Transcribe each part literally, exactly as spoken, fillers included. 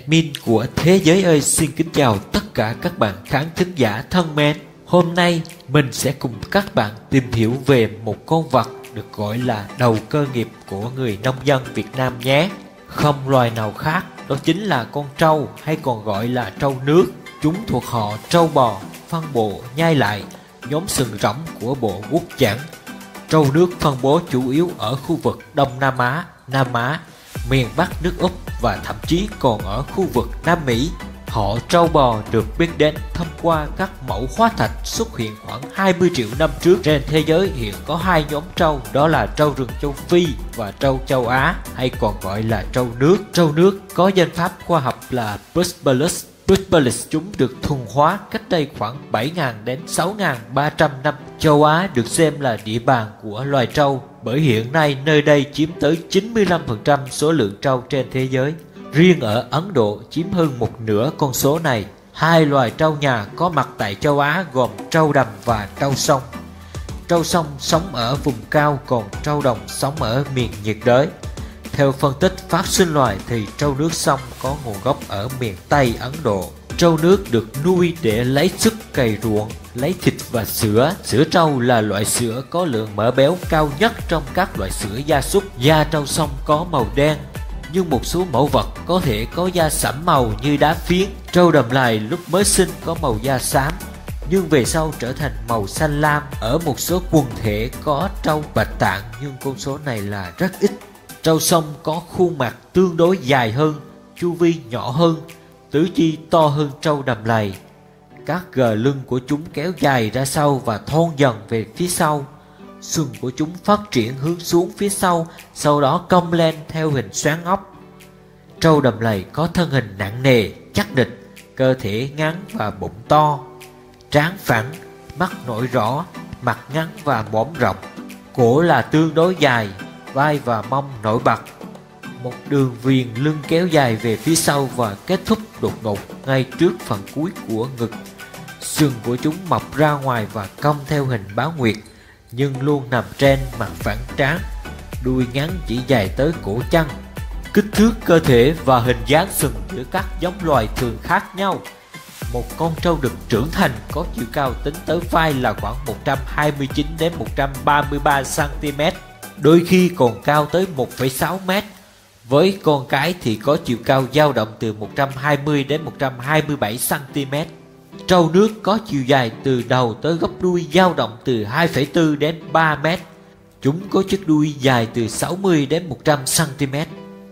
admin của Thế Giới ơi xin kính chào tất cả các bạn khán thính giả thân mến. Hôm nay mình sẽ cùng các bạn tìm hiểu về một con vật được gọi là đầu cơ nghiệp của người nông dân Việt Nam nhé. Không loài nào khác, đó chính là con trâu hay còn gọi là trâu nước. Chúng thuộc họ trâu bò, phân bộ nhai lại, nhóm sừng rỗng của bộ quốc chảng. Trâu nước phân bố chủ yếu ở khu vực Đông Nam Á, Nam Á, miền Bắc nước Úc và thậm chí còn ở khu vực Nam Mỹ. Họ trâu bò được biết đến thông qua các mẫu hóa thạch xuất hiện khoảng hai mươi triệu năm trước. Trên thế giới hiện có hai nhóm trâu, đó là trâu rừng châu Phi và trâu châu Á hay còn gọi là trâu nước. Trâu nước có danh pháp khoa học là Buspelus. Buspelus chúng được thuần hóa cách đây khoảng bảy nghìn đến sáu nghìn ba trăm năm. Châu Á được xem là địa bàn của loài trâu bởi hiện nay nơi đây chiếm tới chín mươi lăm phần trăm số lượng trâu trên thế giới. Riêng ở Ấn Độ chiếm hơn một nửa con số này. Hai loài trâu nhà có mặt tại châu Á gồm trâu đầm và trâu sông. Trâu sông sống ở vùng cao, còn trâu đồng sống ở miền nhiệt đới. Theo phân tích phát sinh loài thì trâu nước sông có nguồn gốc ở miền Tây Ấn Độ. Trâu nước được nuôi để lấy sức cày ruộng, lấy thịt và sữa. Sữa trâu là loại sữa có lượng mỡ béo cao nhất trong các loại sữa gia súc. Da trâu sông có màu đen, nhưng một số mẫu vật có thể có da sẫm màu như đá phiến. Trâu đầm lầy lúc mới sinh có màu da xám, nhưng về sau trở thành màu xanh lam. Ở một số quần thể có trâu bạch tạng, nhưng con số này là rất ít. Trâu sông có khuôn mặt tương đối dài hơn, chu vi nhỏ hơn, tứ chi to hơn trâu đầm lầy. Các gờ lưng của chúng kéo dài ra sau và thon dần về phía sau. Sừng của chúng phát triển hướng xuống phía sau, sau đó cong lên theo hình xoắn ốc. Trâu đầm lầy có thân hình nặng nề, chắc địch, cơ thể ngắn và bụng to, trán phẳng, mắt nổi rõ, mặt ngắn và mõm rộng. Cổ là tương đối dài, vai và mông nổi bật. Một đường viền lưng kéo dài về phía sau và kết thúc đột ngột ngay trước phần cuối của ngực. Sừng của chúng mọc ra ngoài và cong theo hình báo nguyệt, nhưng luôn nằm trên mặt phẳng trán. Đuôi ngắn chỉ dài tới cổ chân. Kích thước cơ thể và hình dáng sừng giữa các giống loài thường khác nhau. Một con trâu đực trưởng thành có chiều cao tính tới vai là khoảng một trăm hai mươi chín đến một trăm ba mươi ba xăng-ti-mét, đôi khi còn cao tới một phẩy sáu mét. Với con cái thì có chiều cao dao động từ một trăm hai mươi đến một trăm hai mươi bảy xăng-ti-mét. Trâu nước có chiều dài từ đầu tới gốc đuôi dao động từ hai phẩy bốn đến ba mét. Chúng có chiếc đuôi dài từ sáu mươi đến một trăm xăng-ti-mét.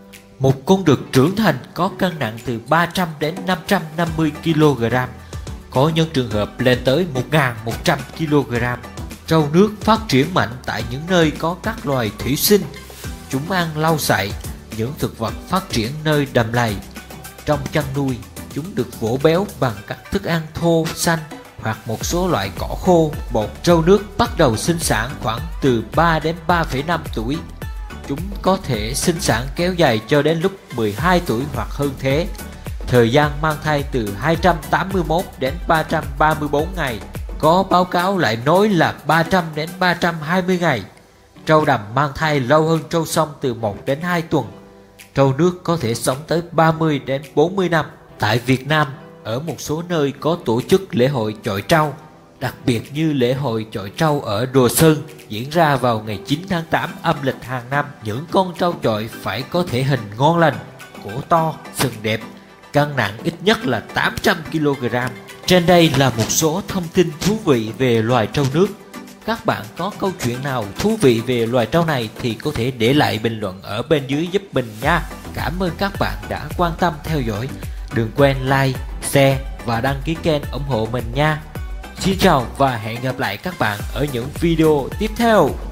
Một con đực trưởng thành có cân nặng từ ba trăm đến năm trăm năm mươi ki lô gam, có những trường hợp lên tới một nghìn một trăm ki lô gam. Trâu nước phát triển mạnh tại những nơi có các loài thủy sinh. Chúng ăn lau sậy, những thực vật phát triển nơi đầm lầy. Trong chăn nuôi, chúng được vỗ béo bằng các thức ăn thô, xanh hoặc một số loại cỏ khô. Một trâu nước bắt đầu sinh sản khoảng từ ba đến ba phẩy năm tuổi. Chúng có thể sinh sản kéo dài cho đến lúc mười hai tuổi hoặc hơn thế. Thời gian mang thai từ hai trăm tám mươi mốt đến ba trăm ba mươi tư ngày. Có báo cáo lại nói là ba trăm đến ba trăm hai mươi ngày. Trâu đầm mang thai lâu hơn trâu sông từ một đến hai tuần. Trâu nước có thể sống tới ba mươi đến bốn mươi năm. Tại Việt Nam, ở một số nơi có tổ chức lễ hội chọi trâu, đặc biệt như lễ hội chọi trâu ở Đồ Sơn diễn ra vào ngày chín tháng tám âm lịch hàng năm. Những con trâu chọi phải có thể hình ngon lành, cổ to, sừng đẹp, cân nặng ít nhất là tám trăm ki lô gam. Trên đây là một số thông tin thú vị về loài trâu nước. Các bạn có câu chuyện nào thú vị về loài trâu này thì có thể để lại bình luận ở bên dưới giúp mình nha. Cảm ơn các bạn đã quan tâm theo dõi. Đừng quên like, share và đăng ký kênh ủng hộ mình nha. Xin chào và hẹn gặp lại các bạn ở những video tiếp theo.